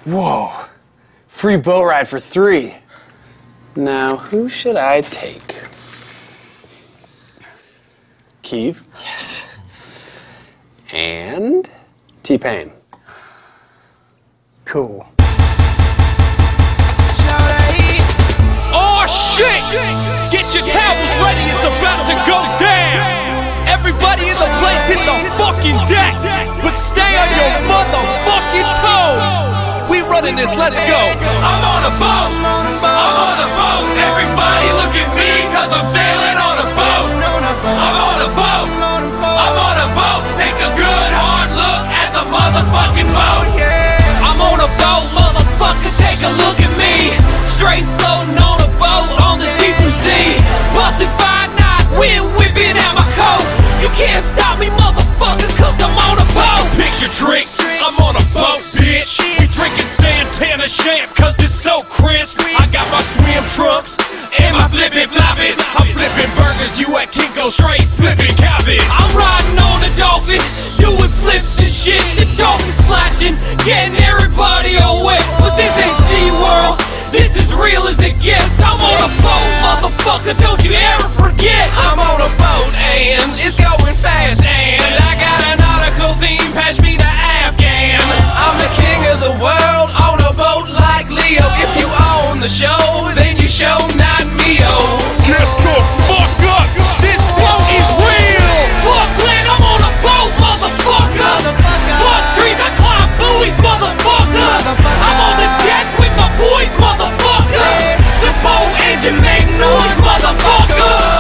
Whoa, free boat ride for 3. Now, who should I take? Keeve? Yes. And T-Pain. Cool. Oh shit! Get your towels ready, it's about to go down! Everybody in the place hit the fucking deck! But stay on your motherfucking toes! We running this, let's go! I'm on a boat! I'm on a boat! Everybody look at me, cause I'm sailing on a boat! I'm on a boat! I'm on a boat! Take a good hard look at the motherfucking boat! I'm on a boat, motherfucker, take a look at me! Straight floating on a boat on the deep blue sea. Bustin' 5 knots, wind whipping out my coat. You can't stop me, motherfucker, cause I'm on a boat. Picture drink, I'm on a boat, bitch. We drinking Santana champ, cause it's so crisp. I got my swim trunks and my flippin' floppies. I'm flipping burgers, you at Kinko, straight flipping cabbage. I'm riding on a dolphin, doing flips and shit. The dolphin splashing, getting everybody all wet. But this ain't SeaWorld, this is real as it gets. I'm on a boat, motherfucker, don't you ever forget. I'm on a boat and it's going fast and I got an nautical theme, pass me the Afghan. I'm the king of the world on a boat like Leo. If you own the show, then you show not me-o. Get the fuck up, this quote is real. Fuck land, I'm on a boat, motherfucker. Fuck trees, I climb buoys, motherfucker. I'm on the deck with my boys, motherfucker. The boat engine make noise, motherfucker.